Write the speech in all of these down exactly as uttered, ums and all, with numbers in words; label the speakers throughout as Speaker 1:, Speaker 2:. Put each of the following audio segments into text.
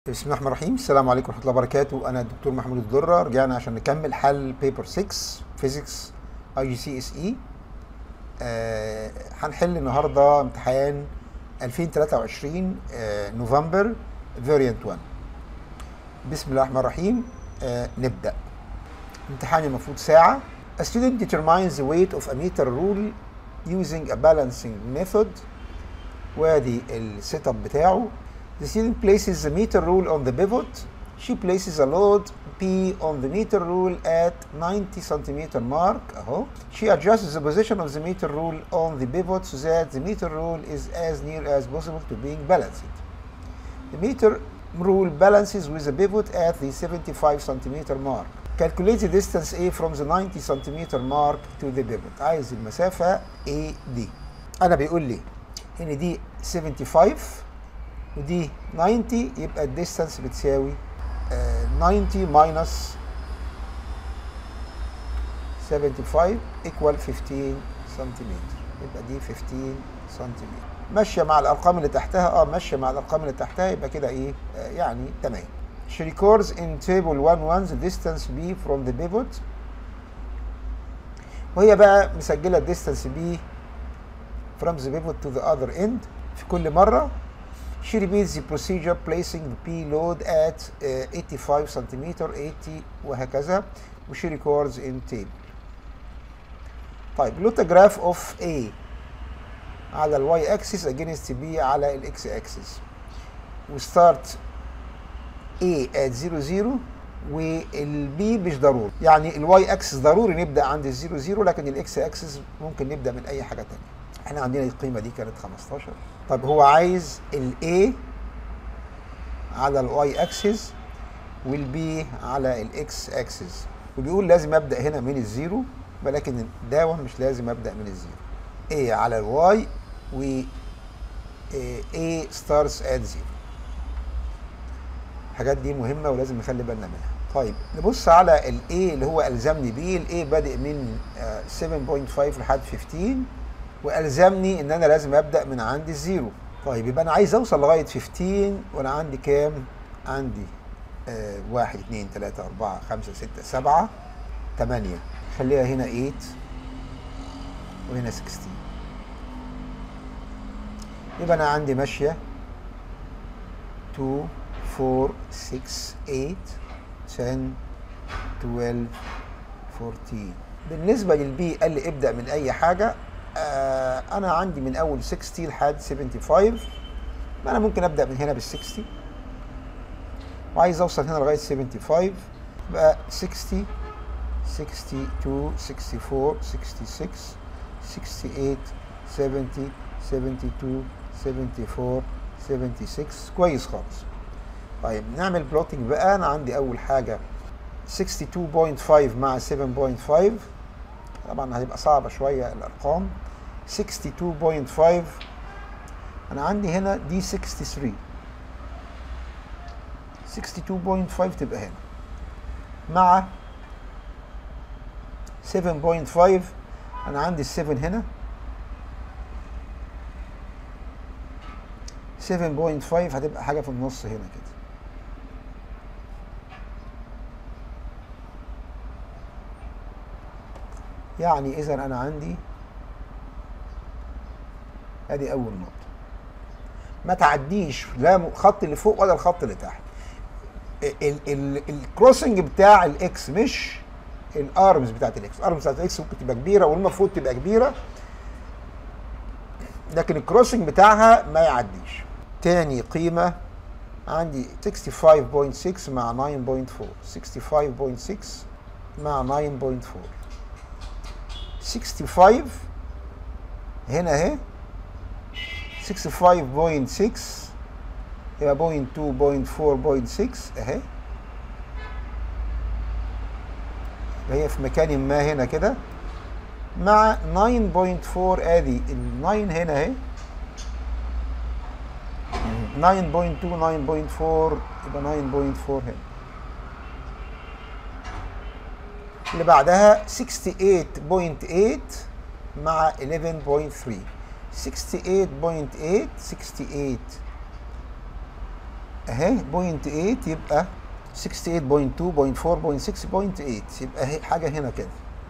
Speaker 1: بسم الله الرحمن الرحيم. السلام عليكم ورحمة الله وبركاته. أنا الدكتور محمود الدرة. رجعنا عشان نكمل حل بيبر ستة فيزيكس اي جي سي اس اي. هنحل النهارده امتحان ألفين وتلاتة وعشرين آه نوفمبر فاريانت واحد. بسم الله الرحمن الرحيم. آه نبدأ. امتحان المفروض ساعة. A student determines the weight of a meter rule using a balancing method. وادي السيت اب بتاعه. The student places the meter rule on the pivot. She places a load P on the meter rule at ninety centimeter mark. أهو. She adjusts the position of the meter rule on the pivot so that the meter rule is as near as possible to being balanced. The meter rule balances with the pivot at the seventy-five centimeter mark. Calculate the distance A from the ninety centimeter mark to the pivot. عايز المسافة A دي. أنا بيقول لي إن دي seventy-five ودي ninety، يبقى الديستانس بتساوي ninety minus seventy-five equal fifteen سنتيمتر. يبقى دي fifteen سنتيمتر. ماشيه مع الارقام اللي تحتها. اه ماشيه مع الارقام اللي تحتها. يبقى كده ايه؟ آه يعني تمام. She records in table one one the distance B from the pivot. وهي بقى مسجله الديستانس B from the pivot to the other end في كل مره. She repeats the procedure placing the P load at uh, eighty-five centimeter eighty وهكذا. وشي records in table. طيب plot a graph of A على ال y axis against B على ال x axis. و start A at zero zero وال B مش ضروري. يعني ال y axis ضروري نبدأ عند ال zero zero، لكن ال x axis ممكن نبدأ من أي حاجة تانية. احنا عندنا القيمة دي كانت خمستاشر. طب هو عايز ال A على ال y axis وال B على ال x axis، وبيقول لازم ابدأ هنا من الزيرو، ولكن داون مش لازم ابدأ من الزيرو. A على ال y و A starts at zero. الحاجات دي مهمة ولازم نخلي بالنا منها. طيب نبص على ال A اللي هو ألزمني بيه. ال A بادئ من seven point five لحد fifteen، والزمني ان انا لازم ابدا من عند الزيرو. طيب يبقى انا عايز اوصل لغايه خمستاشر وانا عندي كام؟ عندي آه واحد اتنين تلاته اربعه خمسه سته سبعه تمانيه. خليها هنا تمانية وهنا ستاشر. يبقى انا عندي ماشيه اتنين اربعة ستة تمانية عشرة اتناشر اربعتاشر. بالنسبه للبي قال لي ابدا من اي حاجه. آه انا عندي من اول ستين لحد خمسة وسبعين، انا ممكن ابدا من هنا بال ستين وعايز اوصل هنا لغايه خمسة وسبعين. يبقى ستين اتنين وستين اربعة وستين ستة وستين سبعين سبعين اتنين سبعين اربعة سبعين ستة. كويس خالص. طيب نعمل بلوتنج بقى. انا عندي اول حاجه اتنين وستين فاصلة خمسة مع سبعة فاصلة خمسة. طبعا هتبقى صعبه شويه الارقام. ستين واتنين فاصلة خمسة انا عندي هنا دي تلاتة وستين. ستين واتنين فاصلة خمسة تبقى هنا مع سبعة فاصلة خمسة. انا عندي السبعة هنا. سبعة فاصلة خمسة هتبقى حاجه في النص هنا كده. يعني اذا انا عندي ادي اول نقطه. ما تعديش لا الخط اللي فوق ولا الخط اللي تحت. الكروسنج بتاع الاكس مش الارمز بتاعت الاكس. الارمز بتاعت الاكس ممكن تبقى كبيره والمفروض تبقى كبيره، لكن الكروسنج بتاعها ما يعديش. تاني قيمه عندي خمسة وستين فاصلة ستة مع تسعة فاصلة أربعة. خمسة وستين فاصلة ستة مع تسعة فاصلة أربعة. ستة وستين هنا اهي. ستة وستين فاصلة ستة يبقى صفر اتنين صفر اربعة ستة اهي. هي في مكان ما هنا كده مع تسعة فاصلة أربعة. ادي ال تسعة هنا اهي. تسعة فاصلة اتنين تسعة فاصلة أربعة يبقى تسعة فاصلة أربعة هنا. اللي بعدها ثمانية وستين فاصلة تمانية مع احداشر فاصلة تلاتة. ستة وستين فاصلة تمانية ستة وستين اهي بوينت تمانية يبقى ستة وستين فاصلة اتنين فاصلة اربعة فاصلة ستة فاصلة تمانية، يبقى اهي حاجه هنا كده.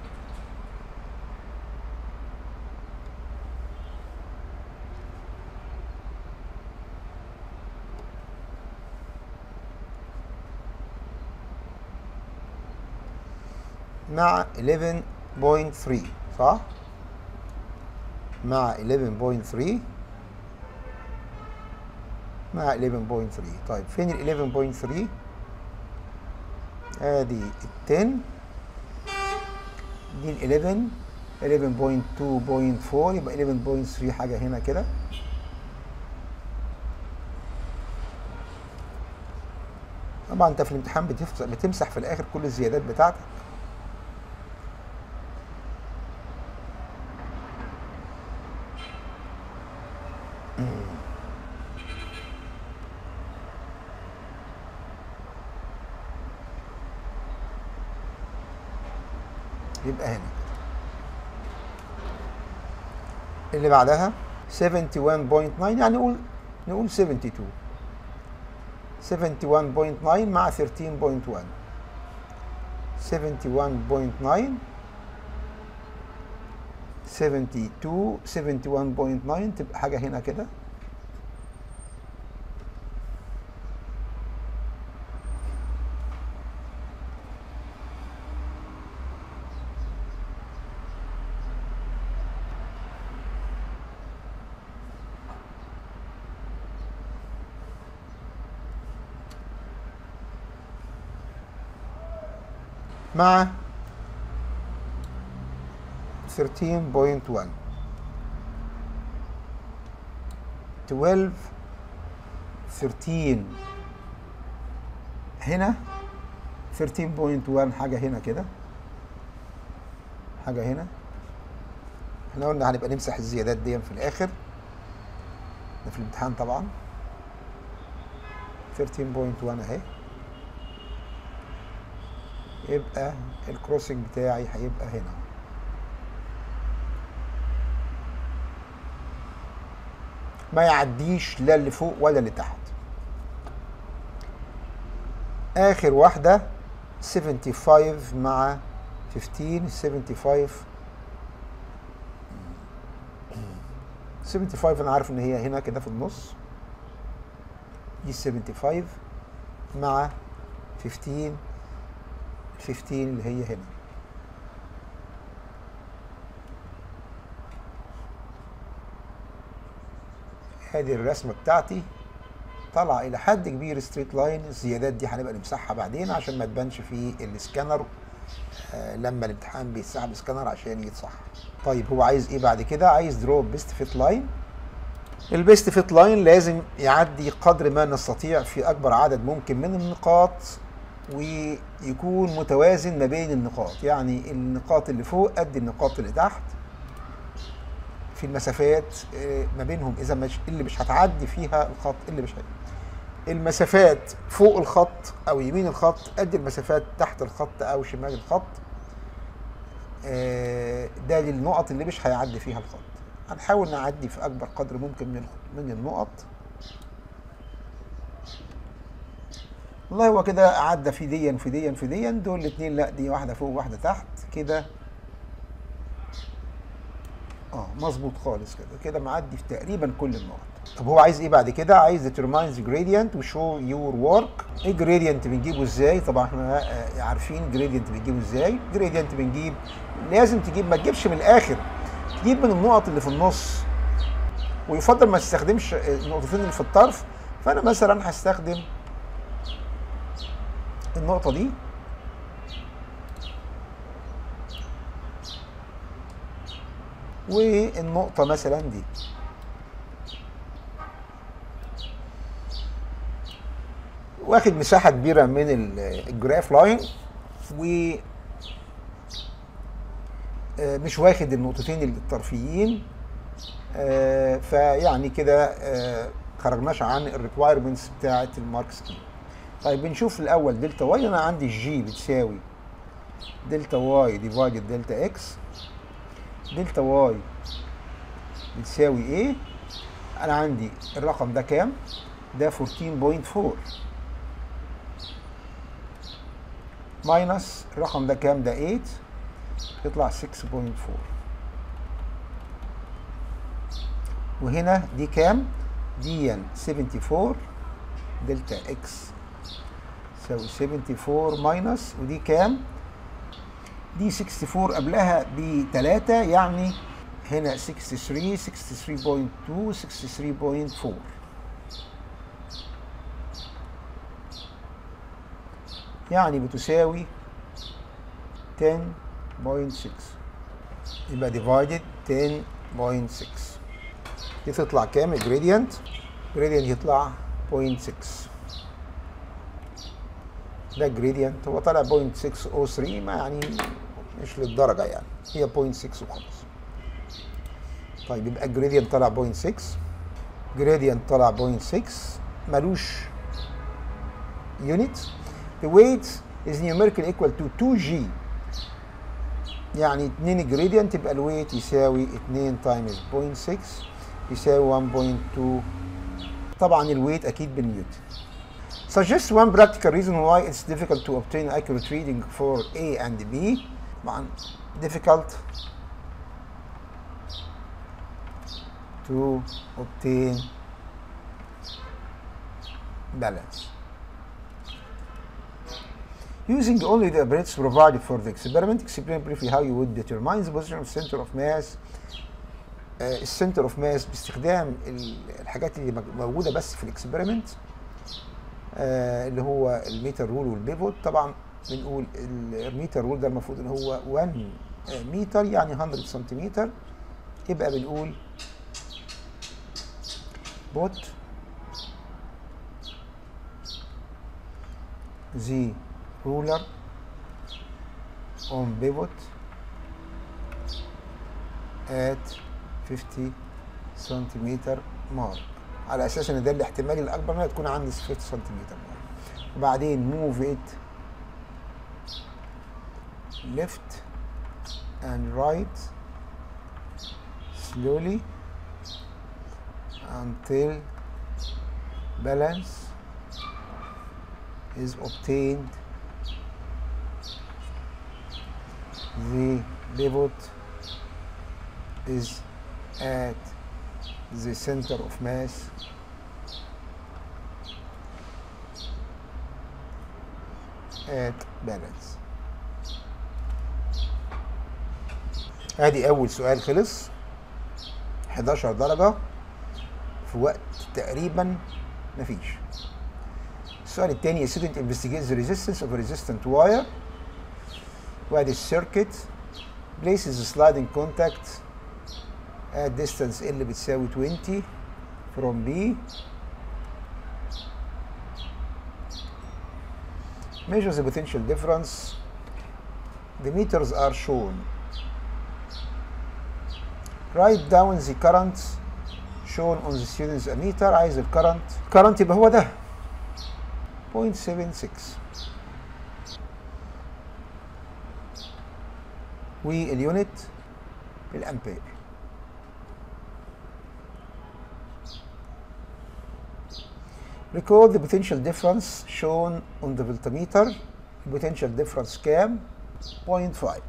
Speaker 1: مع حداشر فاصلة تلاتة صح؟ مع حداشر فاصلة تلاتة مع حداشر فاصلة تلاتة. طيب فين ال حداشر فاصلة تلاتة؟ ادي ال عشرة دي ال حداشر حداشر فاصلة اتنين فاصلة اربعة يبقى حداشر فاصلة تلاتة حاجه هنا كده. طبعا انت في الامتحان بتمسح في الاخر كل الزيادات بتاعتك. يبقى هنا اللي بعدها واحد وسبعين فاصلة تسعة يعني نقول نقول اتنين وسبعين واحد وسبعين فاصلة تسعة مع تلتاشر فاصلة واحد واحد وسبعين فاصلة تسعة اتنين وسبعين واحد وسبعين فاصلة تسعة تبقى حاجة هنا كده. مع تلتاشر فاصلة واحد اتناشر تلتاشر هنا تلتاشر فاصلة واحد حاجة هنا كده، حاجة هنا. احنا قلنا هنبقى نمسح الزيادات دي في الآخر، ده في الامتحان طبعا. تلتاشر فاصلة واحد اهي، يبقى الكروسنج بتاعي هيبقى هنا. ما يعديش لا اللي فوق ولا اللي تحت. اخر واحده خمسة وسبعين مع خمستاشر خمسة وسبعين خمسة وسبعين انا عارف ان هي هنا كده في النص، دي خمسة وسبعين مع خمستاشر خمستاشر اللي هي هنا. هذه الرسمه بتاعتي طالعه الى حد كبير ستريت لاين. الزيادات دي هنبقى نمسحها بعدين عشان ما تبانش في السكانر آه لما الامتحان بيتسحب سكانر عشان يتصح. طيب هو عايز ايه بعد كده؟ عايز درو بيست فيت لاين. البيست فيت لاين لازم يعدي قدر ما نستطيع في اكبر عدد ممكن من النقاط ويكون متوازن ما بين النقاط، يعني النقاط اللي فوق قد النقاط اللي تحت في المسافات ما بينهم. اذا مش اللي مش هتعدي فيها الخط اللي مش هي. المسافات فوق الخط او يمين الخط قد المسافات تحت الخط او شمال الخط. ده للنقط اللي مش هيعدي فيها الخط. هنحاول نعدي في اكبر قدر ممكن من من النقط. والله هو كده عدى في ديا في ديا في ديا، دول الاثنين لا دي واحده فوق واحده تحت كده. اه مظبوط خالص كده كده معدي في تقريبا كل النقط. طب هو عايز ايه بعد كده؟ عايز determine the gradient و show your work. ايه gradient بنجيبه ازاي؟ طبعا احنا عارفين gradient بنجيبه ازاي. gradient بنجيب لازم تجيب، ما تجيبش من الاخر، تجيب من النقط اللي في النص، ويفضل ما تستخدمش النقطتين اللي في الطرف. فانا مثلا هستخدم النقطه دي والنقطة مثلا دي. واخد مساحة كبيرة من الجراف لاين و مش واخد النقطتين الطرفيين. فيعني كده خرجناش عن الريكوايرمنتس بتاعة المارك سكيم. طيب بنشوف الأول دلتا واي. أنا عندي جي بتساوي دلتا واي ديفايدد دلتا اكس. دلتا واي بتساوي ايه؟ انا عندي الرقم ده كام؟ ده أربعتاشر بوينت أربعة ماينس الرقم ده كام؟ ده تمانية، يطلع ستة بوينت أربعة. وهنا دي كام؟ دي أربعة وسبعين دلتا اكس تساوي سبعة وسبعين ماينس، ودي كام؟ دي أربعة وستين قبلها ب تلاتة، يعني هنا تلاتة وستين ستة وستين بوينت اتنين ستة وستين بوينت أربعة، يعني بتساوي عشرة بوينت ستة، يبقى divided عشرة بوينت ستة. دي تطلع كام الجريدينت؟ الجريدينت يطلع صفر بوينت ستة. ده الجريدينت هو طالع صفر بوينت ستة صفر تلاتة، ما يعني مش للدرجه يعني، هي صفر بوينت ستة وخلاص. طيب يبقى الجريدينت طلع صفر بوينت ستة، جريدينت طلع صفر بوينت ستة، ملوش يونت. The weight is numerically equal to تو جي، يعني اتنين جريدينت، يبقى الويت يساوي اتنين تايمز صفر بوينت ستة يساوي واحد بوينت اتنين. طبعا الويت اكيد بالنيوتن. Suggest one practical reason why it's difficult to obtain accurate reading for A and B. طبعا difficult to obtain balance. Using only the apparatus provided for the experiment, explain briefly how you would determine the position of center of mass. السنتر اوف ماس باستخدام الحاجات اللي موجوده بس في الاكسبيرمنت، اللي هو الميتر رول والبيفوت. طبعا بنقول الميتر رول ده المفروض ان هو واحد متر، يعني مية سنتيمتر، يبقى بنقول put the ruler on pivot at خمسين سنتيمتر مارك، على اساس ان ده الاحتمال الاكبر انها تكون عندي خمسين سنتيمتر مارك. وبعدين move it left and right slowly until balance is obtained. The pivot is at the center of mass at balance. ادي اول سؤال خلص، حداشر درجة في وقت تقريبا مفيش. السؤال الثاني student investigates the resistance of a resistant wire. وادي السيركت places a sliding contact at distance L بتساوي عشرين from B. Measures the potential difference. The meters are shown. Write down the current shown on the student's ammeter. عايز الكرنت، الكرنت يبقى هو ده صفر بوينت سبعة ستة، واليونت الامبير. Record the potential difference shown on the voltmeter. Potential difference كام؟ صفر بوينت خمسة.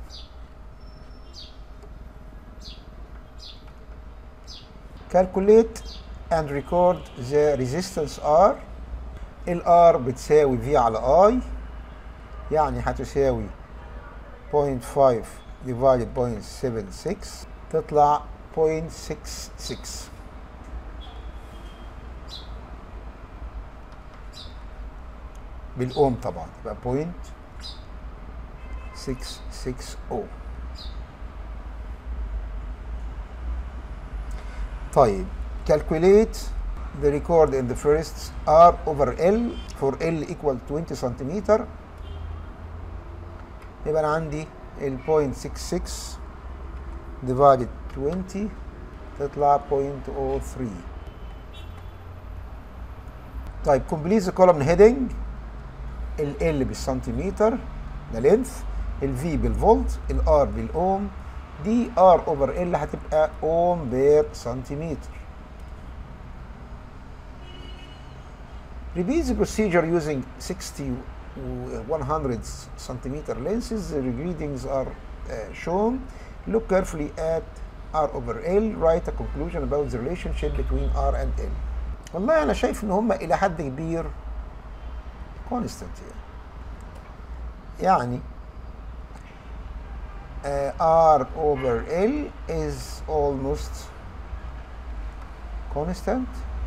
Speaker 1: Calculate and record the resistance R. ال R بتساوي V على I، يعني هتساوي صفر بوينت خمسة divided صفر بوينت سبعة ستة، تطلع صفر بوينت ستة ستة. بالأوم طبعا يبقى صفر بوينت ستة ستة. طيب calculate the record in the first R over L for L equal عشرين سنتيمتر. يبقى أنا عندي ال صفر بوينت ستة ستة divided عشرين تطلع صفر بوينت صفر ثلاثة. طيب complete the column heading. ال L بالسنتيمتر ده لينث، ال V بالفولت، ال R بالأوم، دي R over L هتبقى أوم بير سنتيمتر. Repeat the procedure using sixty, one hundred centimeter lenses. The readings are uh, shown. Look carefully at R over L. Write a conclusion about the relationship between R and L. والله أنا شايف إن هم إلى حد كبير constant يعني. يعني uh, R over L is almost constant.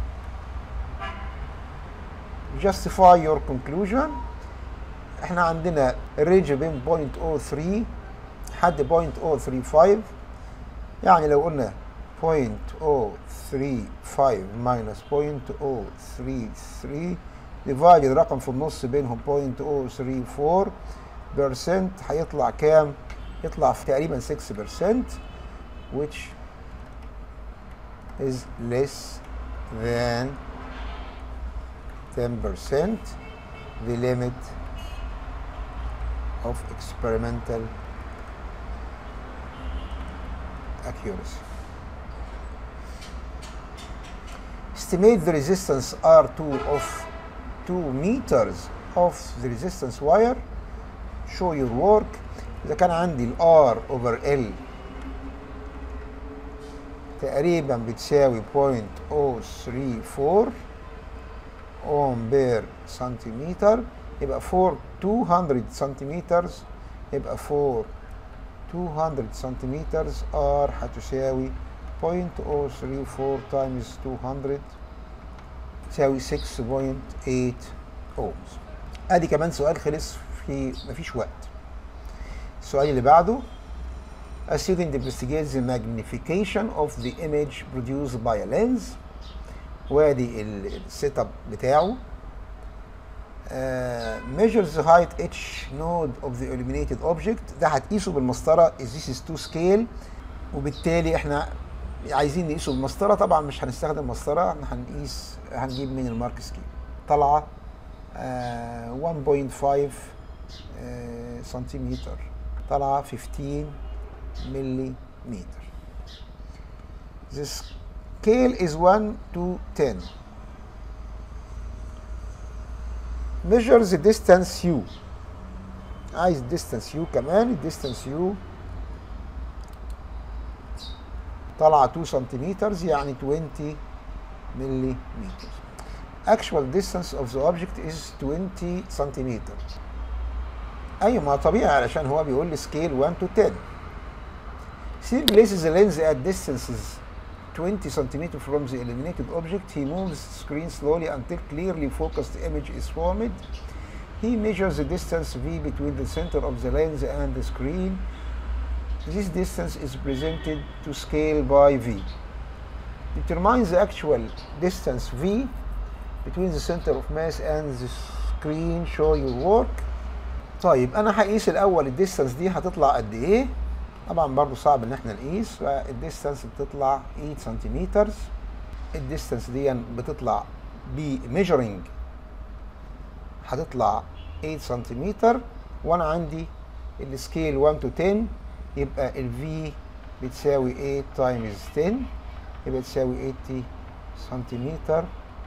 Speaker 1: Justify your conclusion. احنا عندنا الرينج بين صفر فاصلة صفر ثلاثة حد صفر فاصلة صفر ثلاثة خمسة، يعني لو قلنا صفر فاصلة صفر ثلاثة خمسة minus صفر فاصلة صفر ثلاثة ثلاثة divided رقم في النص بينهم صفر فاصلة صفر أربعة percent هيطلع كام؟ يطلع في تقريبا ستة percent which is less than ten percent, the limit of experimental accuracy. Estimate the resistance R two of two meters of the resistance wire. Show your work. إذا كان عندي ال R over L تقريبا بتساوي صفر فاصلة صفر أربعة ohm per centimeter، يبقى for two hundred centimeters، يبقى for two hundred centimeters R هتساوي صفر فاصلة صفر أربعة times two hundred تساوي six point eight ohms. ادي كمان سؤال خلص في مفيش وقت. السؤال اللي بعده A student investigates the magnification of the image produced by a lens. وادي السيت اب بتاعه. uh, measures the height each node of the illuminated object. ده هتقيسه بالمسطره. This is to scale. وبالتالي احنا عايزين نقيسه بالمسطره. طبعا مش هنستخدم مسطره، احنا هنقيس هنجيب من المارك سكيل. طالعه uh, one point five uh, سنتيمتر، طالعه fifteen millimeter. The scale is one to ten. Measure the distance U. عايز distance U كمان. distance U طالعه two centimeters يعني twenty millimeters. Actual distance of the object is twenty centimeters. ايوه ما طبيعي علشان هو بيقول لي scale one to ten. He places the lens at distances twenty centimeters from the illuminated object. He moves the screen slowly until clearly focused image is formed. He measures the distance V between the center of the lens and the screen. This distance is presented to scale by V. Determine the actual distance V between the center of mass and the screen. Show your work. طيب انا هقيس الاول الديستانس دي هتطلع قد ايه. طبعا برضو صعب ان احنا نقيس. فالديستانس بتطلع eight سنتيمتر. الديستانس دي بتطلع بميجرنج هتطلع eight سنتيمتر، وانا عندي السكيل one to ten يبقى ال V بتساوي eight times ten يبقى تساوي eighty سنتيمتر.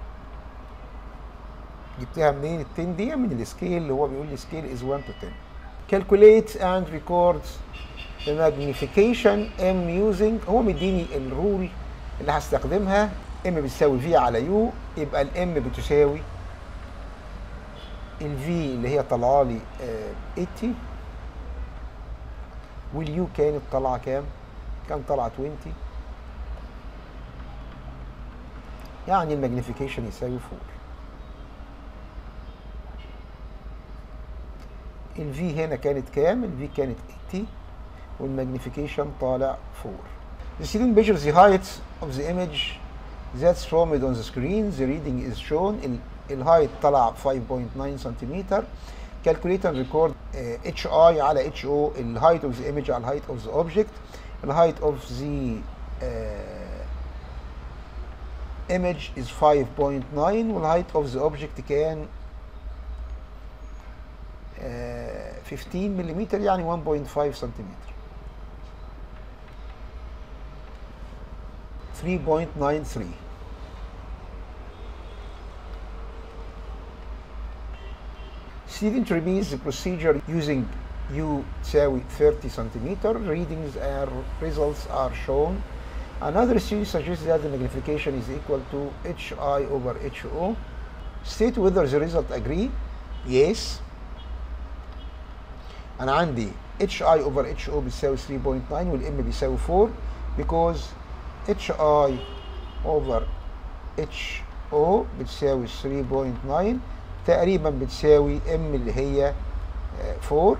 Speaker 1: جبتها منين ال ten دي؟ من السكيل اللي هو بيقول لي سكيل is one to ten. Calculate and record the magnification M using. هو مديني الرول اللي هستخدمها. M بتساوي V على U، يبقى ال M بتساوي ال V اللي هي طالعه لي eighty وال U كانت طالعه كام؟ كان طالعه twenty، يعني الماجنيفيكيشن يساوي four. ال V هنا كانت كام؟ ال V كانت eighty والماجنيفيكيشن طالع four. The student measures the height of the image that's formed on the screen. The reading is shown. الهايت طلع five point nine سنتيمتر. Calculate and record uh, H I على H O. الهايت of the image على الهايت of the object. الهايت of the uh, image is five point nine والهايت of the object كان uh, fifteen مليمتر يعني one point five سنتيمتر. three point nine three. Student repeats the procedure using U تساوي thirty centimeter. Readings and results are shown. Another student suggests that the magnification is equal to H I over H O. State whether the result agree. Yes. أنا عندي H I over H O بتساوي three point nine والM بيساوي four because H I over H O بتساوي three point nine تقريبا بتساوي M اللي هي four.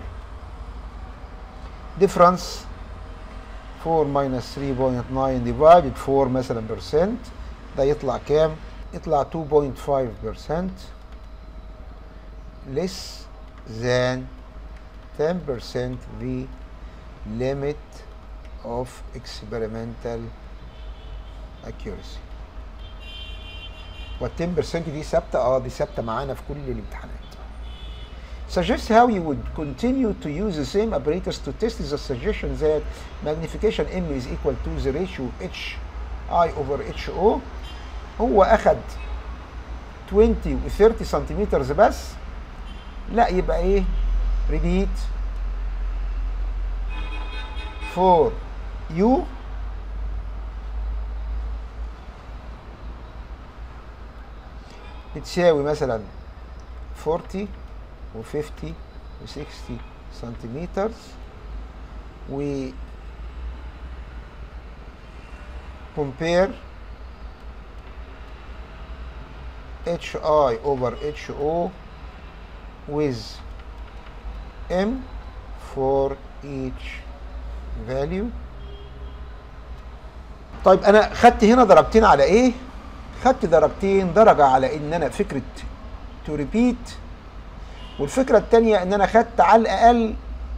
Speaker 1: difference four minus three point nine divided four مثلا percent ده يطلع كام؟ يطلع two point five percent less than ten percent the limit of experimental accuracy. وال ten percent دي ثابته؟ اه دي ثابته معانا في كل الامتحانات. Suggest how you would continue to use the same apparatus to test the suggestion that magnification M is equal to the ratio H I over H O. هو أخد twenty و thirty centimeters بس. لا يبقى إيه؟ repeat for U بتساوي مثلا forty و fifty و sixty سنتيمتر و compare H I over H O with M for each value. طيب انا خدت هنا درجتين على ايه؟ خدت درجتين، درجة على ان انا فكرة to repeat، والفكرة التانية ان انا خدت على الاقل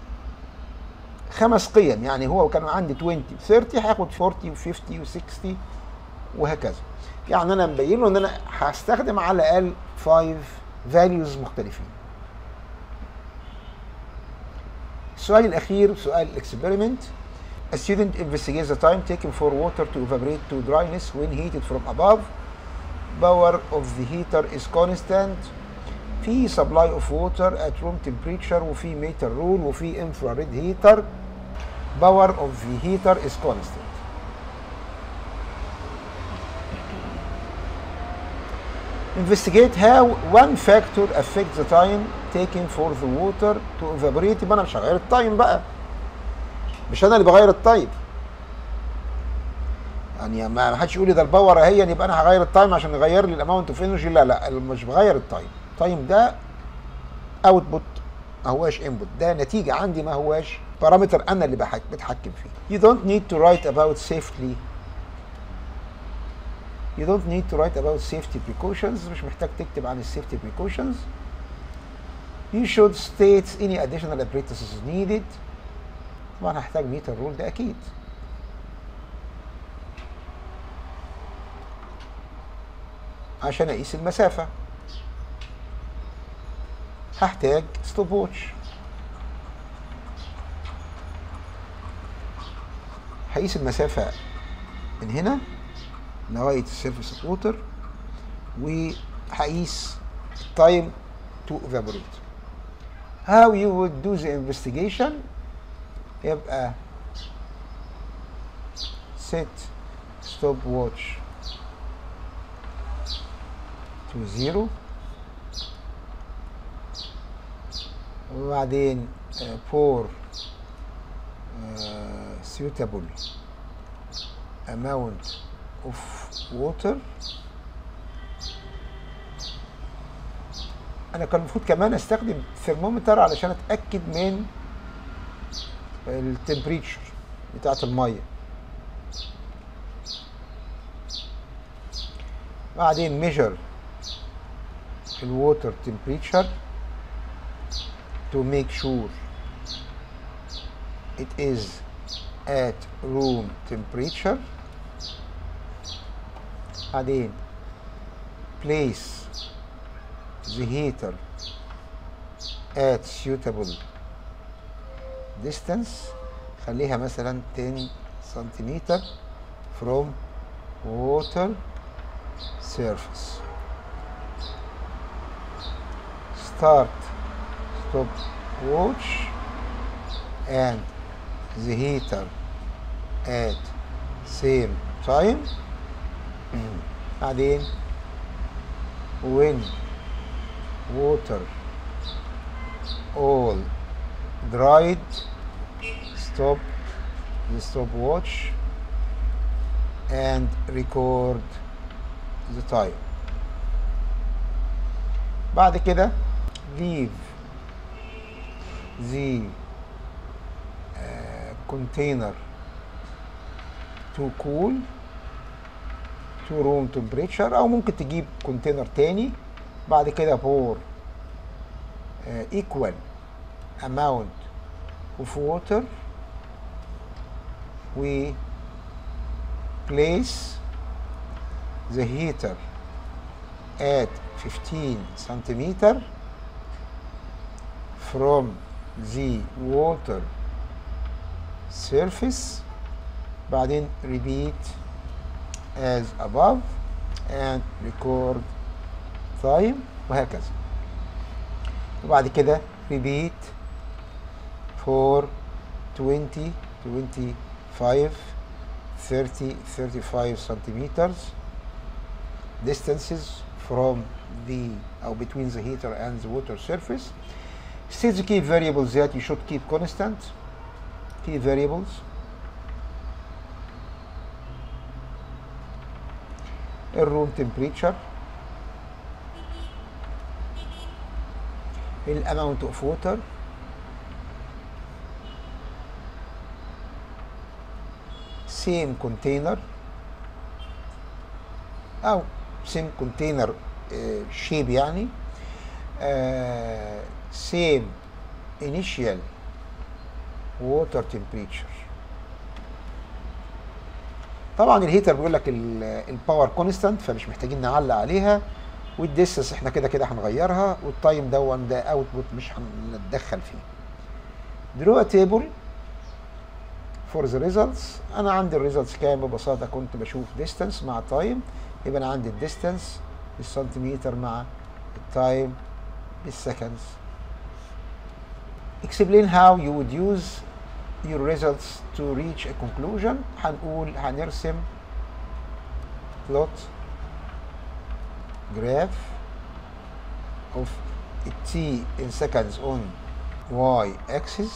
Speaker 1: خمس قيم. يعني هو كان عندي twenty thirty هاخد forty و fifty و sixty وهكذا. يعني انا مبين له ان انا هستخدم على الاقل five values مختلفين. السؤال الاخير سؤال الاكسبيرمنت. A student investigates the time taken for water to evaporate to dryness when heated from above. Power of the heater is constant. في supply of water at room temperature وفي meter rule وفي infrared heater. Power of the heater is constant. Investigate how one factor affects the time taken for the water to evaporate. يبقى انا مش هغير التايم بقى، مش انا اللي بغير التايم. يعني ما حدش يقول لي ده الباور اهي يبقى انا هغير التايم عشان يغير لي الاماونت اوف انرجي. لا لا مش بغير التايم. التايم ده اوتبوت ما هواش انبوت، ده نتيجه عندي ما هواش بارامتر انا اللي بتحكم فيه. You don't need to write about safely. You don't need to write about safety precautions. مش محتاج تكتب عن السيفتي precautions. You should state any additional apparatuses needed. طبعا هحتاج ميتر رول ده اكيد. عشان اقيس المسافة هحتاج ستوب ووتش. هقيس المسافة من هنا لغاية السيرفيس اوف ووتر، وهقيس التايم تو evaporate. How you would do the investigation يبقى set stopwatch to zero، وبعدين uh, pour uh, suitable amount of water. انا كان المفروض كمان استخدم ثرمومتر علشان اتاكد من التمبريتشر بتاعت الميه. بعدين measure الووتر temperature to make sure it is at room temperature. بعدين place the heater at suitable distance. خليها مثلا ten centimeter from water surface. Start stopwatch and the heater at same time. بعدين when water all dried, stop the stopwatch and record the time. بعد كده leave the uh, container to cool to room temperature، او ممكن تجيب كونتينر تاني. بعد كده pour uh, equal amount of water. We place the heater at fifteen centimeter from the water surface. بعدين repeat as above and record time، وهكذا. وبعد كده repeat for twenty, twenty-five, thirty, thirty-five centimeters distances from the or between the heater and the water surface. Still the key variables that you should keep constant. Key variables: الروم temperature، الامount of water، same container او same container shape يعني، uh, same initial water temperature. طبعا الهيتر بيقول لك الباور كونستانت فمش محتاجين نعلق عليها، والديستنس احنا كده كده هنغيرها، والتايم دون ده اوتبوت مش هنتدخل فيه. درو تيبل فور ذا ريزلتس. انا عندي الريزلتس كام؟ ببساطه كنت بشوف ديستنس مع تايم، يبقى انا عندي الديستنس بالسنتيمتر مع التايم بالسكندز. explain how you would use your results to reach a conclusion. هنقول هنرسم plot graph of t in seconds on y axis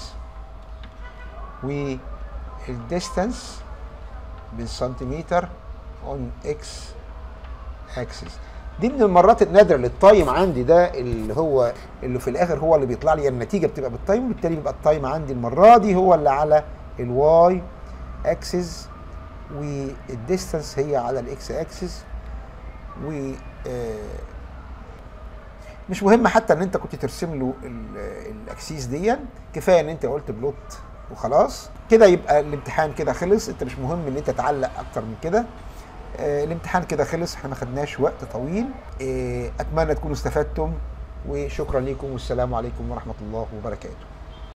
Speaker 1: والديستانس بالسنتيمتر on x axis. دي من المرات النادره اللي التايم عندي ده اللي هو اللي في الاخر هو اللي بيطلع لي النتيجه بتبقى بالتايم، وبالتالي بيبقى التايم عندي المره دي هو اللي على الواي اكسس والديستانس هي على الاكس اكسس. و مش مهم حتى ان انت كنت ترسم له الاكسيس دي، كفايه ان انت قلت بلوت وخلاص كده يبقى الامتحان كده خلص. انت مش مهم ان انت تعلق اكتر من كده. آه الامتحان كده خلص، احنا ما خدناش وقت طويل. آه اتمنى تكونوا استفدتم، وشكرا لكم والسلام عليكم ورحمه الله وبركاته.